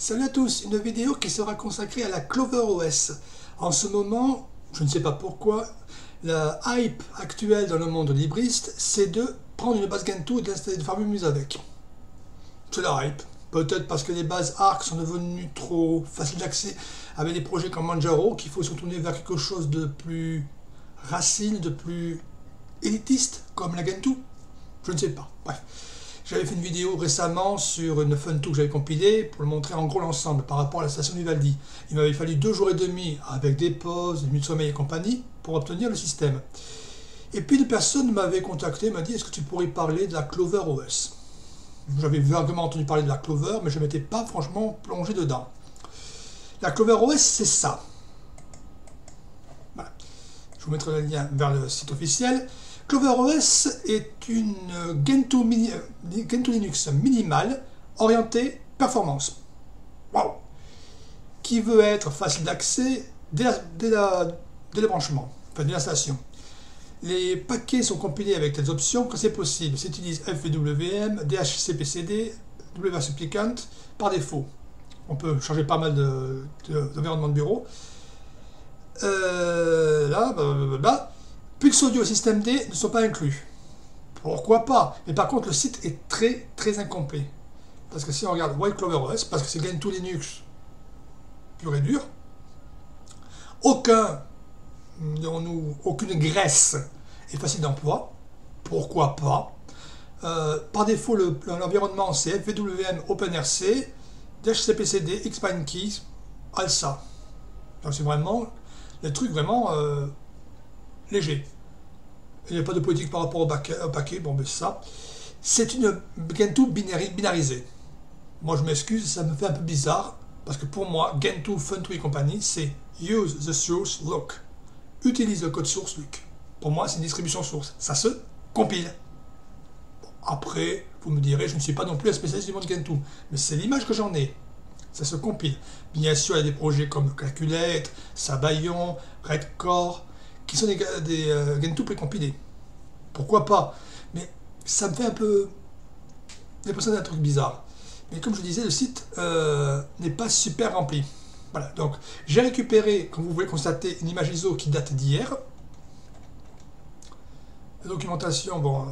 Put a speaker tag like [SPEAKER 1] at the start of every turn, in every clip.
[SPEAKER 1] Salut à tous, une vidéo qui sera consacrée à la CloverOS. En ce moment, je ne sais pas pourquoi, la hype actuelle dans le monde libriste, c'est de prendre une base Gentoo et d'installer des formules avec. C'est la hype. Peut-être parce que les bases Arc sont devenues trop faciles d'accès avec des projets comme Manjaro, qu'il faut se tourner vers quelque chose de plus racine, de plus élitiste, comme la Gentoo. Je ne sais pas. Bref. J'avais fait une vidéo récemment sur une Funtoo que j'avais compilée pour le montrer en gros l'ensemble par rapport à la station Vivaldi. Il m'avait fallu 2 jours et demi avec des pauses, des nuits de sommeil et compagnie pour obtenir le système. Et puis une personne m'avait contacté, m'a dit est-ce que tu pourrais parler de la CloverOS? J'avais vaguement entendu parler de la Clover, mais je ne m'étais pas franchement plongé dedans. La CloverOS, c'est ça. Voilà. Je vous mettrai le lien vers le site officiel. CloverOS est une Gentoo Linux minimale orientée performance. Wow. Qui veut être facile d'accès dès le branchement, enfin dès l'installation. Les paquets sont compilés avec telles options que c'est possible. S'utilise FWM, DHCPCD, WSupplicant par défaut. On peut changer pas mal d'environnement de bureau. Là, blablabla. Pulse Audio et Système D ne sont pas inclus. Pourquoi pas? Mais par contre, le site est très incomplet. Parce que si on regarde White CloverOS, parce que c'est Gentoo Linux pur et dur, aucune graisse est facile d'emploi. Pourquoi pas? Par défaut, l'environnement c'est FWM OpenRC, DHCPCD, Xminekeys, ALSA. Donc c'est vraiment le truc vraiment léger. Il n'y a pas de politique par rapport au paquet, bon ben c'est ça. C'est une Gentoo binarisée. Moi je m'excuse, ça me fait un peu bizarre, parce que pour moi, Gentoo, Funtoo et compagnie, c'est Use the source look. Utilise le code source look. Pour moi, c'est une distribution source. Ça se compile. Bon, après, vous me direz, je ne suis pas non plus un spécialiste du monde Gentoo, mais c'est l'image que j'en ai. Ça se compile. Bien sûr, il y a des projets comme Calculate, Sabayon, Redcore, qui sont des Gentoo précompilés. Pourquoi pas? Mais ça me fait un peu l'impression d'un truc bizarre. Mais comme je disais, le site n'est pas super rempli. Voilà, donc j'ai récupéré, comme vous pouvez constater, une image ISO qui date d'hier. La documentation, bon,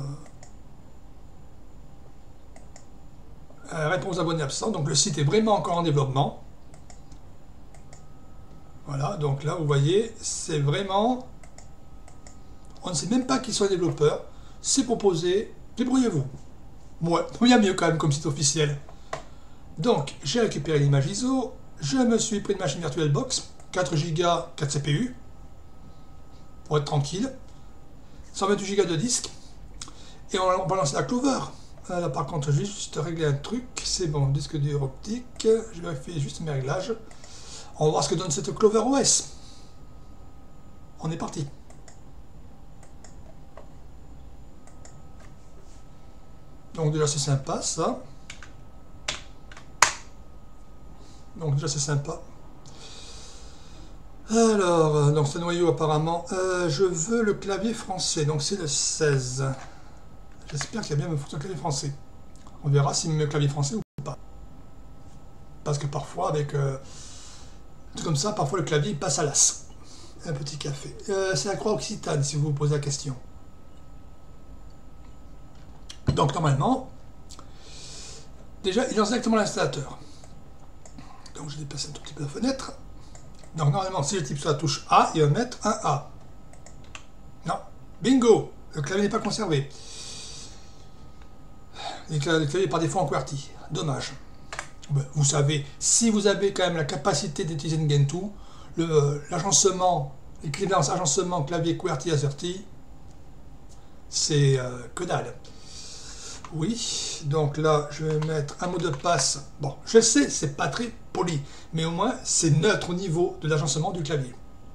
[SPEAKER 1] réponse aux abonnés absents, donc le site est vraiment encore en développement. Voilà, donc là, vous voyez, c'est vraiment... On ne sait même pas qui sont les développeurs, c'est proposé, débrouillez-vous. Ouais, il y a mieux quand même comme site officiel. Donc, j'ai récupéré l'image ISO, je me suis pris une machine VirtualBox, 4 Go, 4 CPU, pour être tranquille, 128 Go de disque, et on va lancer la Clover. Là par contre, je vais juste régler un truc, c'est bon, disque dur optique, je vérifie juste mes réglages. On va voir ce que donne cette CloverOS. On est parti. Donc déjà c'est sympa ça. Donc déjà c'est sympa. Alors, donc ce noyau apparemment, je veux le clavier français, donc c'est le 16. J'espère qu'il y a bien me foutre un clavier français. On verra s'il me met le clavier français ou pas. Parce que parfois avec tout comme ça, parfois le clavier il passe à l'as. Un petit café. C'est la croix occitane si vous vous posez la question. Donc normalement, déjà il lance directement l'installateur. Donc je déplace un tout petit peu la fenêtre. Donc normalement, si je type sur la touche A, il va mettre un A. Non, bingo, le clavier n'est pas conservé. Le clavier est par défaut en QWERTY. Dommage. Vous savez, si vous avez quand même la capacité d'utiliser une Gentoo, l'agencement, l'équivalence agencement clavier QWERTY AZERTY, c'est que dalle. Oui, donc là, je vais mettre un mot de passe. Bon, je sais, c'est pas très poli, mais au moins, c'est neutre au niveau de l'agencement du clavier.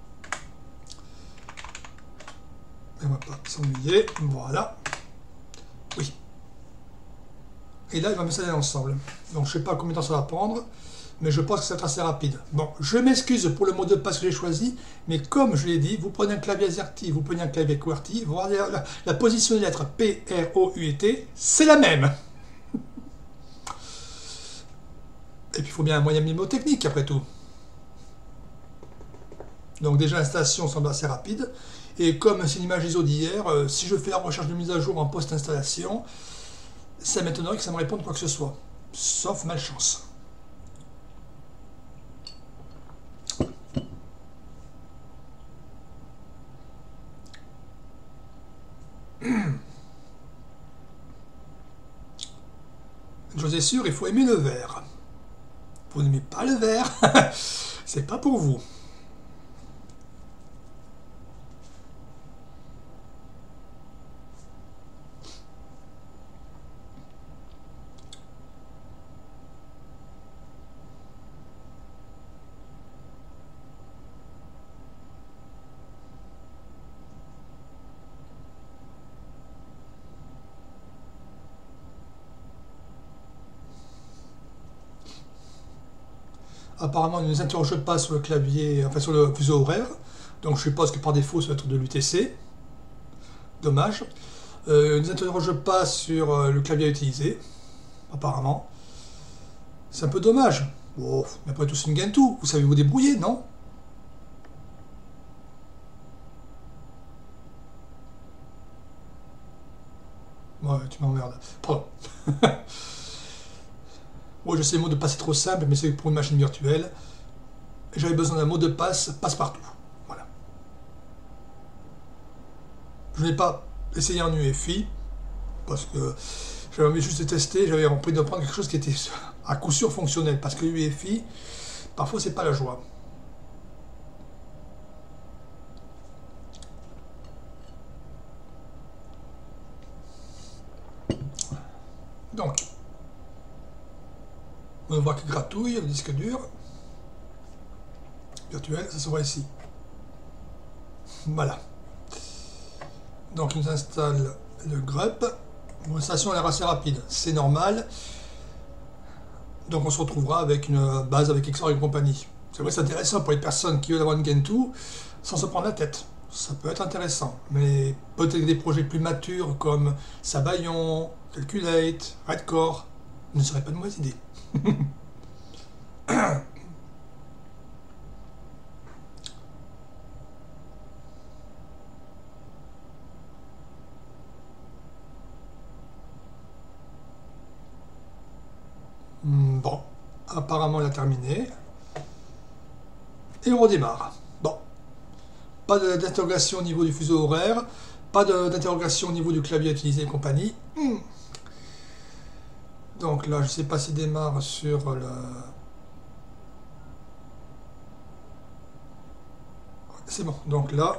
[SPEAKER 1] Et on va pas s'ennuyer. Voilà. Oui. Et là, il va m'installer l'ensemble. Donc, je sais pas combien de temps ça va prendre, mais je pense que ça va être assez rapide. Bon, je m'excuse pour le mot de passe que j'ai choisi, mais comme je l'ai dit, vous prenez un clavier AZERTY, vous prenez un clavier QWERTY, vous regardez la position des lettres P, R, O, U et T, c'est la même. Et puis il faut bien un moyen mnémotechnique après tout. Donc déjà l'installation semble assez rapide. Et comme c'est une image ISO d'hier, si je fais la recherche de mise à jour en post-installation, ça m'étonnerait que ça me réponde quoi que ce soit. Sauf malchance. Une chose est sûre, il faut aimer le vert. Vous n'aimez pas le vert, c'est pas pour vous. Apparemment, il ne nous interroge pas sur le clavier, enfin sur le fuseau horaire. Donc je suppose que par défaut, ça va être de l'UTC. Dommage. Il ne nous interroge pas sur le clavier à utiliser. Apparemment. C'est un peu dommage. Bon, mais après tout, c'est une Gentoo. Vous savez vous débrouiller, non? Ouais, tu m'emmerdes. Pardon. Bon, je sais, le mot de passe est trop simple, mais c'est pour une machine virtuelle. J'avais besoin d'un mot de passe passe-partout. Voilà. Je n'ai pas essayé en UEFI, parce que j'avais envie juste de tester, j'avais envie de prendre quelque chose qui était à coup sûr fonctionnel, parce que UEFI, parfois c'est pas la joie. Donc, on voit qu'il gratouille le disque dur virtuel, ça se voit ici. Voilà. Donc, il nous installe le grep. L'installation a l'air assez rapide, c'est normal. Donc, on se retrouvera avec une base avec XOR et compagnie. C'est vrai, c'est intéressant pour les personnes qui veulent avoir une Gentoo sans se prendre la tête. Ça peut être intéressant, mais peut-être des projets plus matures comme Sabayon, Calculate, Redcore ne seraient pas de mauvaise idée. Bon, apparemment il a terminé. Et on redémarre. Bon, pas d'interrogation au niveau du fuseau horaire, pas d'interrogation au niveau du clavier utilisé et compagnie. Donc là, je ne sais pas s'il démarre sur le... C'est bon, donc là...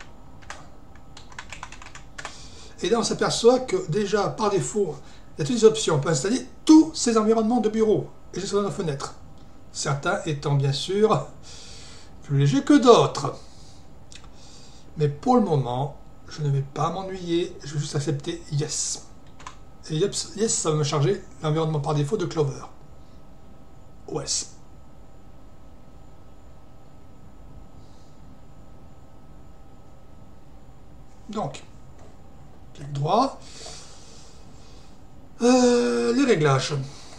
[SPEAKER 1] Et là, on s'aperçoit que déjà, par défaut, il y a toutes les options. On peut installer tous ces environnements de bureau et juste dans nos fenêtres. Certains étant bien sûr plus légers que d'autres. Mais pour le moment, je ne vais pas m'ennuyer. Je vais juste accepter Yes. Et Yes, ça va me charger l'environnement par défaut de Clover. OS. Donc, clic droit. Les réglages.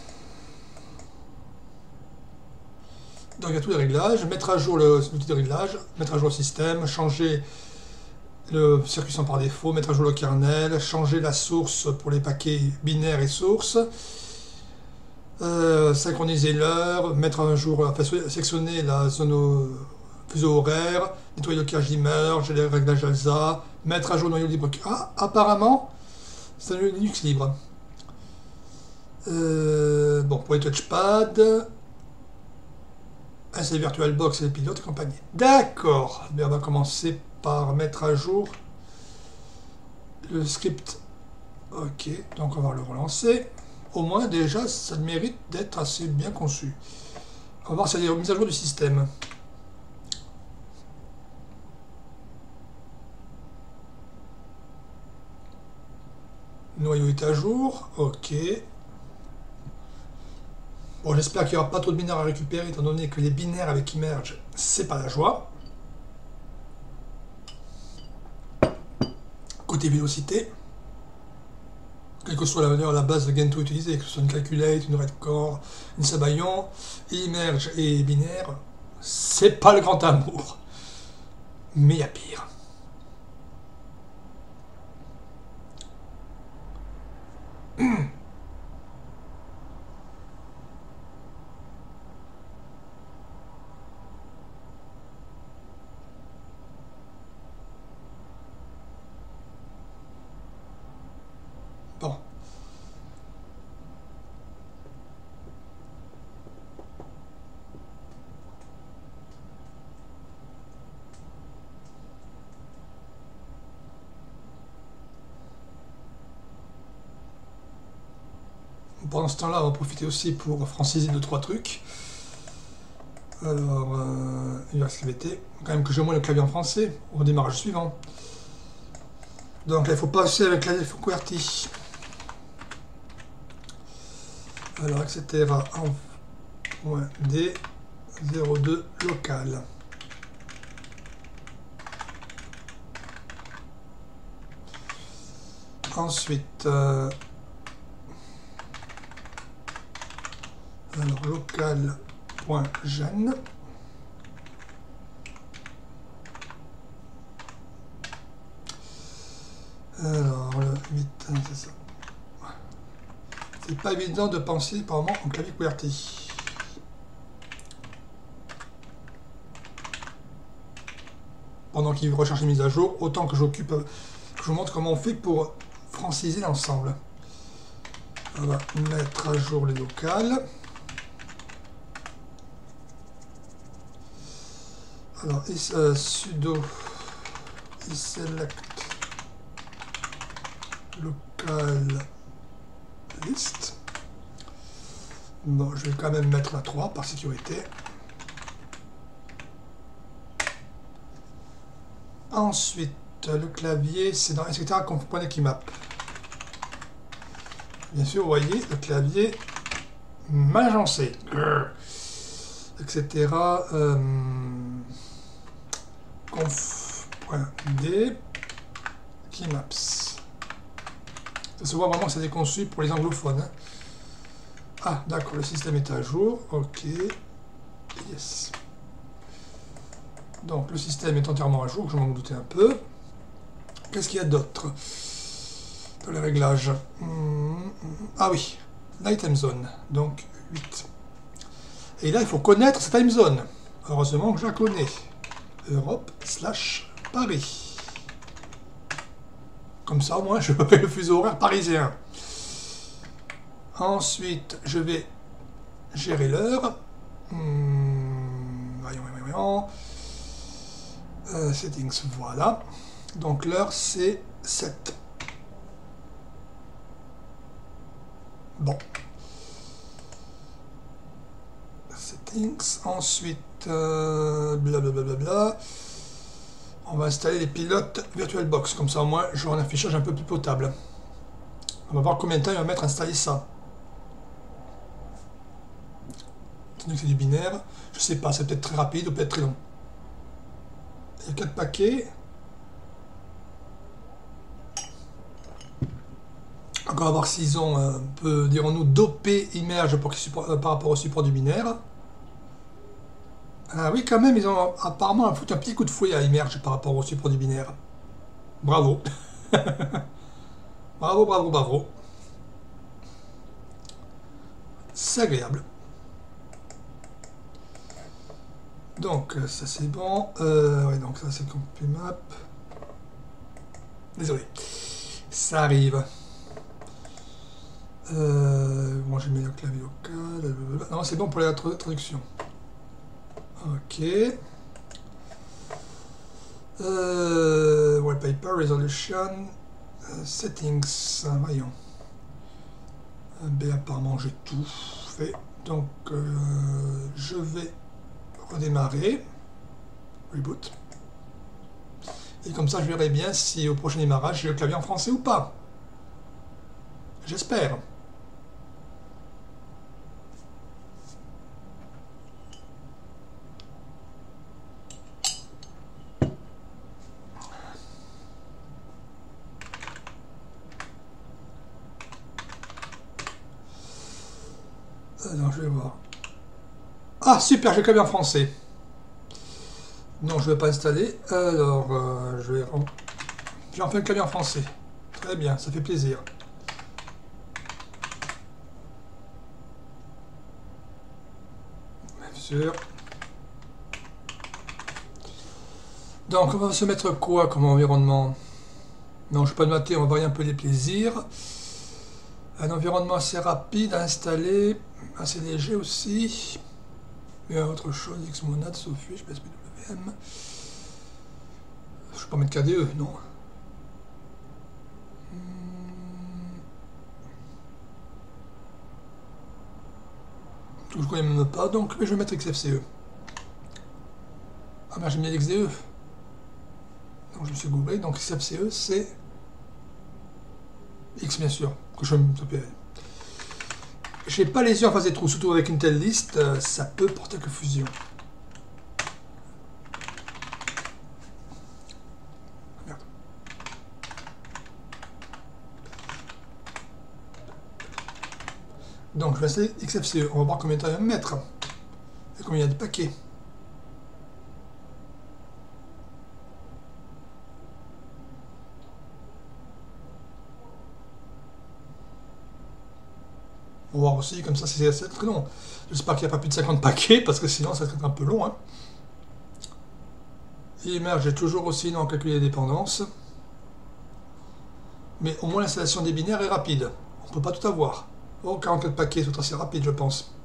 [SPEAKER 1] Donc il y a tous les réglages, mettre à jour l'outil de réglage, mettre à jour le système, changer le circuit son par défaut, mettre à jour le kernel, changer la source pour les paquets binaires et sources, synchroniser l'heure, mettre à jour, enfin, sélectionner la zone fuseau horaire, nettoyer le cache d'immerge, les réglages ALSA, mettre à jour le noyau libre. Ah, apparemment, c'est un Linux libre. Bon, pour les touchpads, c'est VirtualBox et les pilotes et compagnie. D'accord, on va commencer par mettre à jour le script. Ok, donc on va le relancer. Au moins déjà, ça mérite d'être assez bien conçu. On va voir si il y a des mises à jour du système. Le noyau est à jour, ok. Bon, j'espère qu'il n'y aura pas trop de binaires à récupérer, étant donné que les binaires avec Immerge, c'est pas la joie. Côté vélocité. quelle que soit la base de Gentoo utilisée, que ce soit une Calculate, une Redcore, une Sabayon, Emerge et binaire, c'est pas le grand amour. Mais il y a pire. Bon. Pendant ce temps-là, on va profiter aussi pour franciser 2-3 trucs. Alors, USVT, quand même que j'ai au moins le clavier en français au démarrage suivant. Donc là, il faut passer avec la QWERTY. Alors, etc. en .d 02 local. Ensuite, alors local.gen. Alors, le 8, c'est ça. C'est pas évident de penser par moment en clavier QWERTY. Pendant qu'il recherche les mises à jour, autant que je vous montre comment on fait pour franciser l'ensemble. On va mettre à jour les locales. Alors, sudo select local list. Bon, je vais quand même mettre la 3 par sécurité. Ensuite, le clavier, c'est dans etc. qu'on comprenait qui map. Bien sûr, vous voyez, le clavier mal agencé, etc. Conf.d keymaps. Ça se voit vraiment que c'est conçu pour les anglophones. Hein. Ah, d'accord, le système est à jour. Ok. Yes. Donc, le système est entièrement à jour, je m'en doutais un peu. Qu'est-ce qu'il y a d'autre dans les réglages? Ah oui, la time zone, donc 8. Et là, il faut connaître cette time zone. Heureusement que je la connais. Europe/Paris. Comme ça, au moins, je fais le fuseau horaire parisien. Ensuite, je vais gérer l'heure. Voyons. Settings, voilà. Donc l'heure, c'est 7. Bon. Settings. Ensuite, blablabla. On va installer les pilotes VirtualBox. Comme ça, au moins, j'aurai un affichage un peu plus potable. On va voir combien de temps il va mettre à installer ça. Que c'est du binaire, je sais pas, c'est peut-être très rapide ou peut-être très long. Il y a 4 paquets. Encore à voir s'ils ont un peu, dirons-nous, dopé Immerge pour par rapport au support du binaire. Ah oui, quand même, ils ont apparemment foutu un petit coup de fouet à Immerge par rapport au support du binaire. Bravo. Bravo. C'est agréable. Donc, ça c'est bon. Ouais, donc ça c'est CompuMap. Désolé. Ça arrive. Bon, j'ai mis le clavier local. Non, c'est bon pour la traduction. Ok. Wallpaper, Resolution, Settings. Voyons. B, apparemment, j'ai tout fait. Donc, je vais redémarrer. Reboot. Et comme ça, je verrai bien si au prochain démarrage, j'ai le clavier en français ou pas. J'espère. Alors, je vais voir. Ah, super, j'ai le clavier en français. Non, je ne vais pas installer. Alors, j'ai enfin le clavier en français. Très bien, ça fait plaisir. Bien sûr. Donc, on va se mettre quoi comme environnement? Non, je ne vais pas le mater, on va varier un peu les plaisirs. Un environnement assez rapide à installer, assez léger aussi. Il y a autre chose, Xmonad, Sophie, je PSPWM. Je ne vais pas mettre KDE, non. Je ne connais même pas, donc mais je vais mettre XFCE. Ah ben j'ai mis XDE. Donc je me suis googlé, donc XFCE c'est X bien sûr, que je me topais. J'ai pas les yeux en face des trous, surtout avec une telle liste, ça peut porter confusion. Merde. Donc je vais installer XFCE, on va voir combien de temps il va me mettre. Et combien il y a de paquets. On va voir aussi, comme ça c'est assez très long. J'espère qu'il n'y a pas plus de 50 paquets, parce que sinon ça va être un peu long. Hein. IMR, j'ai toujours aussi non calculé les dépendances. Mais au moins l'installation des binaires est rapide. On ne peut pas tout avoir. Oh, 44 paquets, c'est assez rapide, je pense.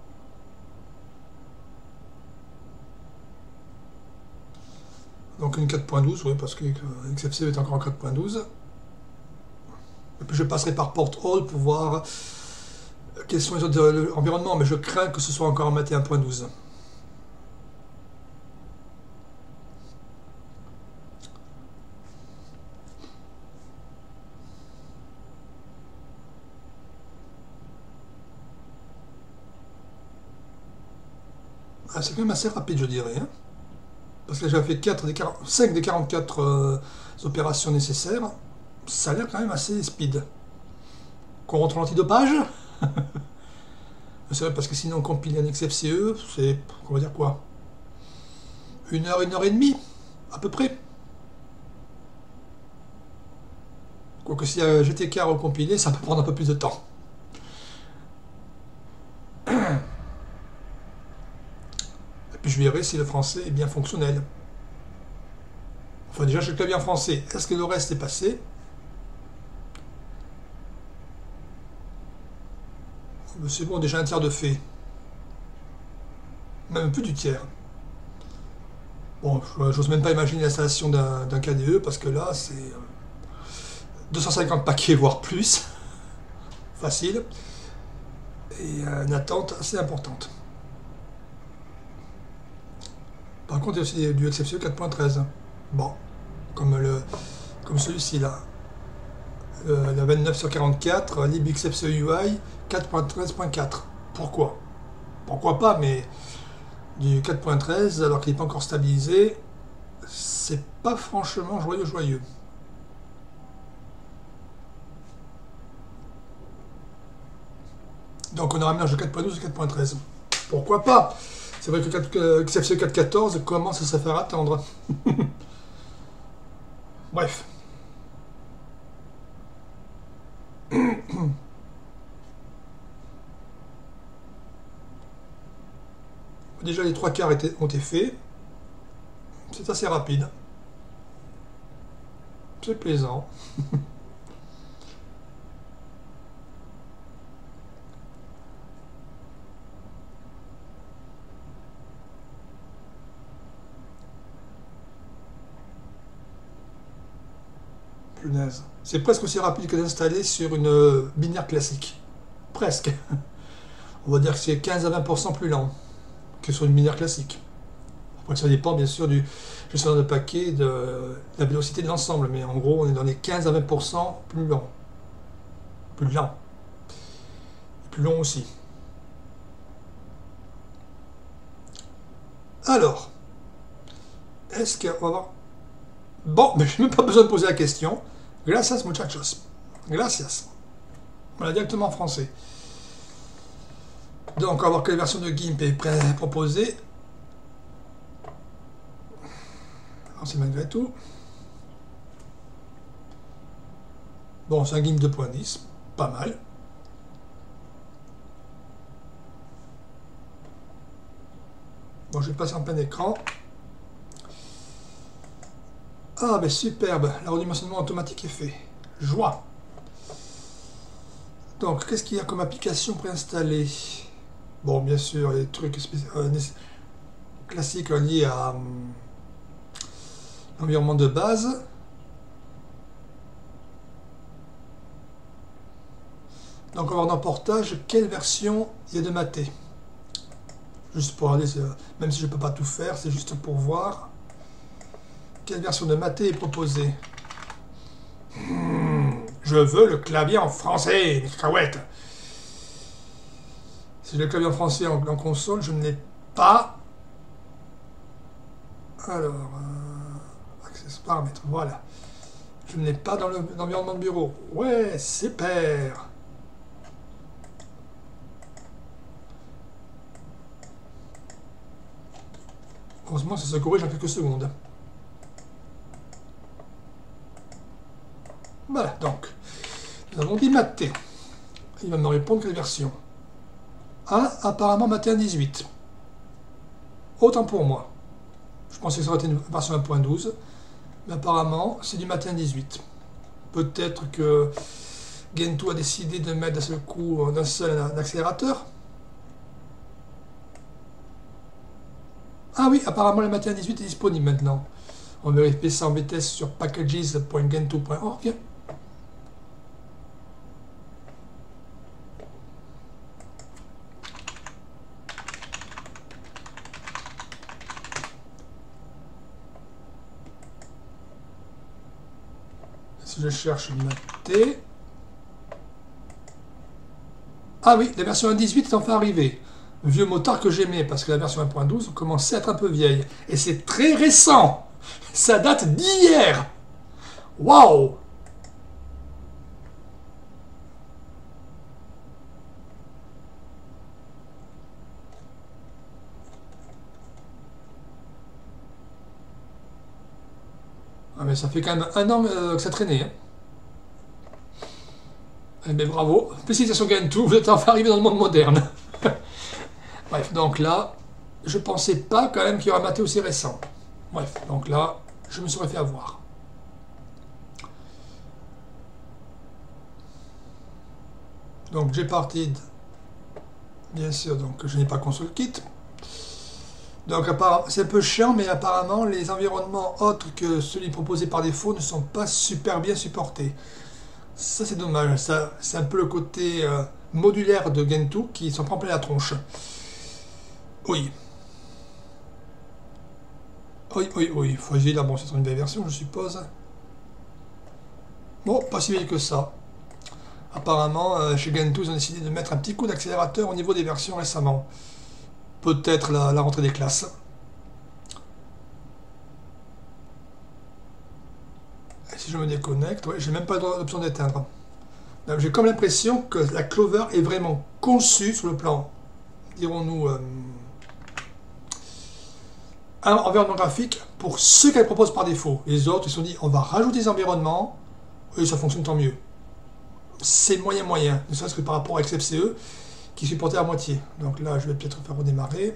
[SPEAKER 1] Donc une 4.12, oui, parce que XFCE est encore en 4.12. Et puis je passerai par Porthole pour voir quels sont les autres environnements, mais je crains que ce soit encore en maté 1.12. Ah, c'est quand même assez rapide, je dirais. Hein, parce que j'avais fait 5 des 44 opérations nécessaires. Ça a l'air quand même assez speed. Qu'on rentre l'antidopage. C'est vrai, parce que sinon, compiler un XFCE, c'est, on va dire quoi, une heure et demie, à peu près. Quoique si GTK à recompiler, ça peut prendre un peu plus de temps. Et puis je verrai si le français est bien fonctionnel. Enfin déjà, j'ai le clavier en français. Est-ce que le reste est passé? C'est bon, déjà un tiers de fait. Même plus du tiers. Bon, j'ose même pas imaginer l'installation d'un KDE, parce que là, c'est 250 paquets, voire plus. Facile. Et une attente assez importante. Par contre, il y a aussi du XFCE 4.13. Bon, comme celui-ci là. Le 29 sur 44, libxfce UI 4.13.4. Pourquoi? Pourquoi pas, mais du 4.13, alors qu'il n'est pas encore stabilisé, c'est pas franchement joyeux. Donc on aura un mélange de 4.12 et 4.13. Pourquoi pas? C'est vrai que XFCE 4.14 commence à se faire attendre. Bref. Déjà les 3 quarts ont été faits. C'est assez rapide. C'est plaisant. Punaise. C'est presque aussi rapide que d'installer sur une binaire classique. Presque. On va dire que c'est 15 à 20% plus lent que sur une binaire classique. Après, ça dépend bien sûr du gestionnaire de paquet, de la vélocité de l'ensemble, mais en gros, on est dans les 15 à 20% plus lent. Plus lent. Plus long aussi. Alors, est-ce qu'on va voir... Bon, mais je n'ai même pas besoin de poser la question. Gracias, muchachos. Gracias. Voilà, directement en français. Donc on va voir quelle version de GIMP est proposée. Alors c'est malgré tout. Bon, c'est un GIMP 2.10, pas mal. Bon, je vais passer en plein écran. Ah, ben superbe, le redimensionnement automatique est fait. Joie. Donc, qu'est-ce qu'il y a comme application préinstallée? Bon, bien sûr, les trucs classiques liés à l'environnement de base. Donc, on va voir dans Portage quelle version il y a de Maté. Juste pour aller, même si je ne peux pas tout faire, c'est juste pour voir quelle version de Maté est proposée. Je veux le clavier en français, mes cacahuètes. Si j'ai le clavier en français en console, je ne l'ai pas. Alors, access paramètres, voilà. Je ne l'ai pas dans l'environnement de bureau. Ouais, super. Heureusement, ça se corrige en quelques secondes. Voilà, donc, nous avons dit Maté. Il va me répondre quelle version. Ah, apparemment Maté 1.18. Autant pour moi. Je pensais que ça aurait été une version 1.12. Mais apparemment, c'est du Maté 1.18. Peut-être que Gentoo a décidé de mettre d'un seul coup d'un seul un accélérateur. Ah oui, apparemment le Maté 1.18 est disponible maintenant. On va vérifier ça en vitesse sur packages.gentoo.org. Si je cherche Maté. Ah oui, la version 1.18 est enfin arrivée. Vieux motard que j'aimais, parce que la version 1.12 commençait à être un peu vieille. Et c'est très récent. Ça date d'hier. Waouh. Ah mais ça fait quand même un an que ça traînait. Hein. Eh bien bravo. Félicitations Gentoo, vous êtes enfin arrivé dans le monde moderne. Bref, donc là, je pensais pas quand même qu'il y aurait un Maté aussi récent. Bref, donc là, je me serais fait avoir. Donc j'ai parti, bien sûr, donc je n'ai pas console kit. Donc c'est un peu chiant, mais apparemment les environnements autres que celui proposé par défaut ne sont pas super bien supportés. Ça c'est dommage, ça c'est un peu le côté modulaire de Gentoo qui s'en prend plein la tronche. Oui. Oui, Fuzzy, là, bon, c'est une belle version, je suppose. Bon, pas si vieille que ça. Apparemment, chez Gentoo, ils ont décidé de mettre un petit coup d'accélérateur au niveau des versions récemment. Peut-être la rentrée des classes. Et si je me déconnecte, ouais, j'ai même pas l'option d'éteindre. J'ai comme l'impression que la Clover est vraiment conçue sur le plan, dirons-nous, un environnement graphique pour ceux qu'elle propose par défaut. Les autres, ils se sont dit, on va rajouter des environnements, et ça fonctionne tant mieux. C'est moyen, ne serait-ce que par rapport à XFCE, qui supportait à moitié. Donc là, je vais peut-être faire redémarrer.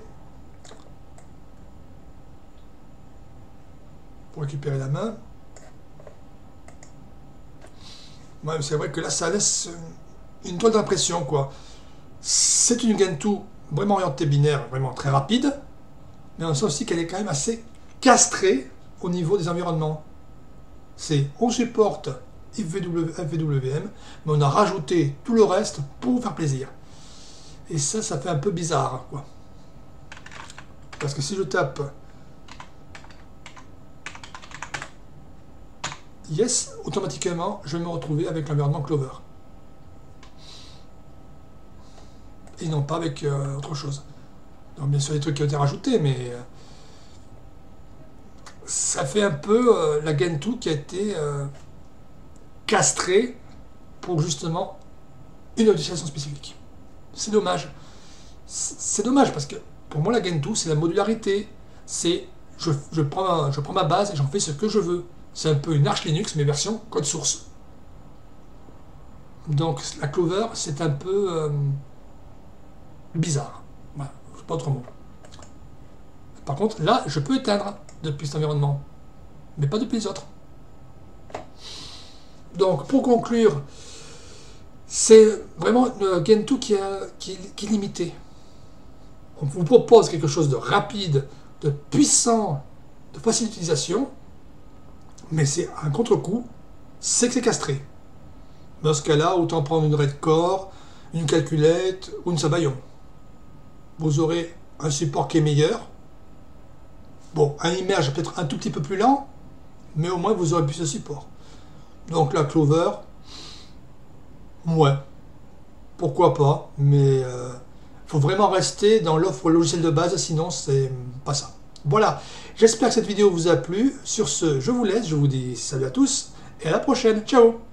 [SPEAKER 1] Pour récupérer la main. Ouais, c'est vrai que là, ça laisse une toile d'impression, quoi. C'est une Gentoo vraiment orientée binaire, vraiment très rapide, mais on sent aussi qu'elle est quand même assez castrée au niveau des environnements. On supporte FWM, mais on a rajouté tout le reste pour vous faire plaisir. Et ça fait un peu bizarre, quoi. Parce que si je tape Yes, automatiquement, je vais me retrouver avec l'environnement Clover. Et non pas avec autre chose. Donc bien sûr, des trucs qui ont été rajoutés, mais ça fait un peu la Gentoo qui a été castrée pour justement une utilisation spécifique. C'est dommage. C'est dommage parce que pour moi la Gentoo c'est la modularité. C'est je prends ma base et j'en fais ce que je veux. C'est un peu une Arch Linux mais version code source. Donc la Clover c'est un peu bizarre. Voilà, je sais pas autrement. Par contre là je peux éteindre depuis cet environnement, mais pas depuis les autres. Donc pour conclure, c'est vraiment une Gentoo qui est limitée. On vous propose quelque chose de rapide, de puissant, de facile d'utilisation, mais c'est un contre-coup, c'est que c'est castré. Dans ce cas-là, autant prendre une RAID Core, une calculette ou une Sabayon. Vous aurez un support qui est meilleur. Bon, un immerge peut-être un tout petit peu plus lent, mais au moins vous aurez plus de support. Donc la Clover, ouais, pourquoi pas, mais faut vraiment rester dans l'offre logicielle de base, sinon c'est pas ça. Voilà, j'espère que cette vidéo vous a plu. Sur ce, je vous laisse, je vous dis salut à tous et à la prochaine. Ciao!